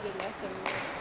did last time we were at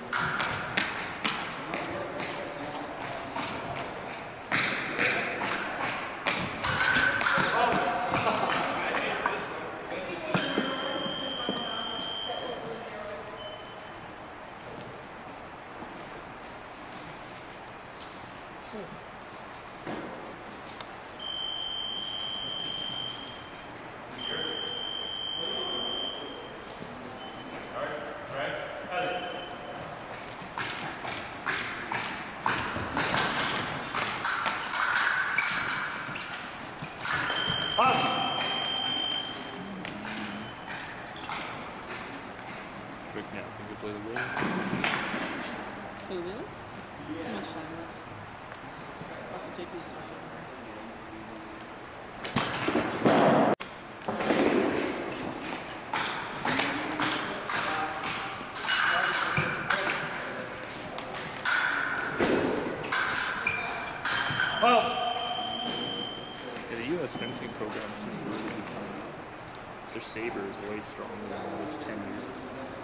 fencing programs really become, their saber is way stronger than it was 10 years ago.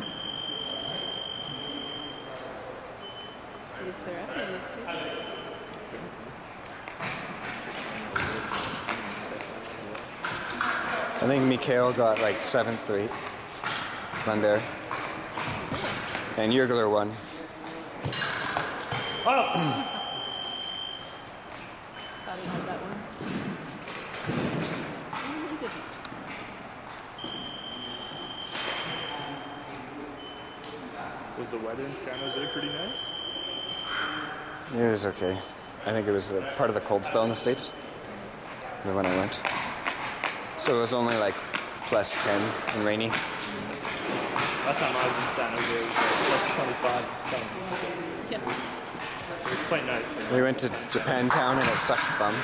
At least their effort is too. I think Mikhail got like 7th or 8th. Thunder. And Jürgler won. Thought he had that one. He didn't. Was the weather in San Jose pretty nice? It was okay. I think it was part of the cold spell in the States when I went. So it was only like +10 and rainy. Last time I was in San Jose, it was like +25 and sunny. So yeah. It was quite nice. We went to Japantown and it sucked bum.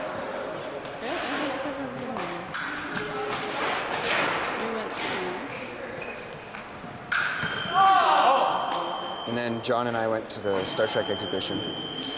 And then John and I went to the Star Trek exhibition. Nice.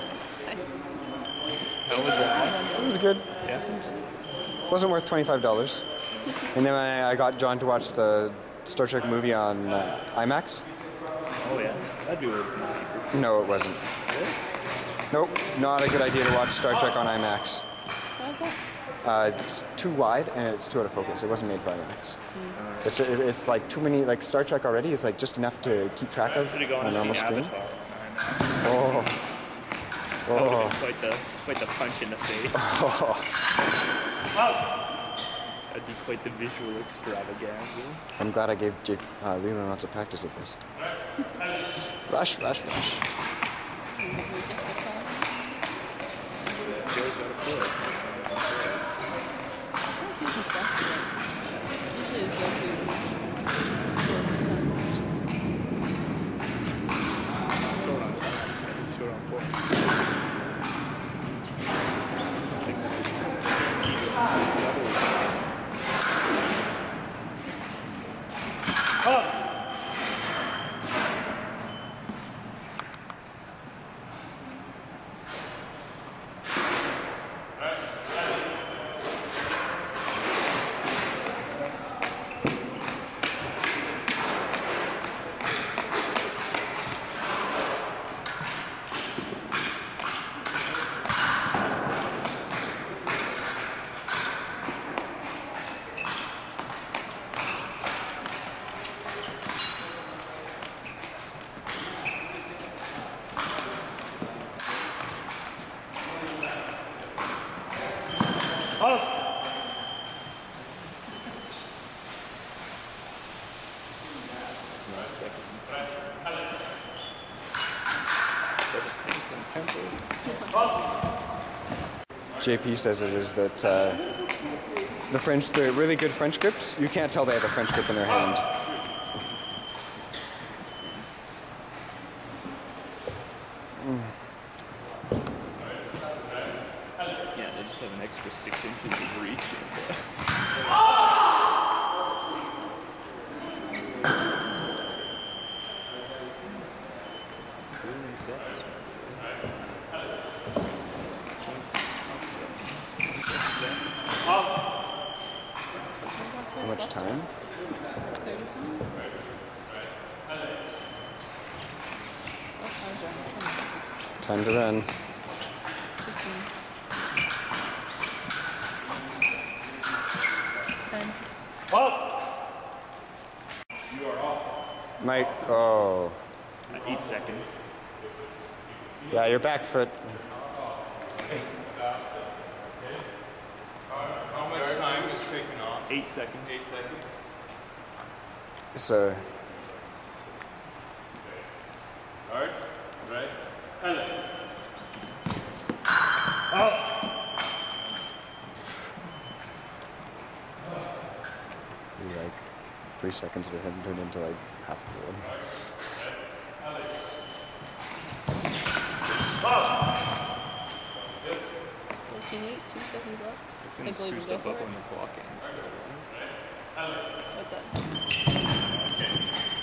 How was that? It was good. Yeah. Wasn't worth $25. And then I got John to watch the Star Trek movie on IMAX. Oh yeah, that'd be worth $90. No, it wasn't. Really? Nope, not a good idea to watch Star Trek on IMAX. How was that? It's too wide and it's too out of focus. It wasn't made for IMAX. It's like too many, like Star Trek already is like just enough to keep track of on a normal screen. Oh. Oh. Quite the punch in the face. Oh. That'd be quite the visual extravaganza. I'm glad I gave Leland lots of practice at this. Rush, rush, rush. Pierre's got a foot. JP says it is that the really good French grips, you can't tell they have a French grip in their hand. Yeah, they just have an extra 6 inches of reach. How much time? 30-something. Time to run. 15. 10. Mike, oh. 8 seconds. Yeah, your back foot. How much time is taken off? 8 seconds. 8 seconds. So, Alright, right. Hello. you like 3 seconds of him turned into like half of one. 14-8, 2 seconds left. It's going to screw stuff up when the clock ends. What's that?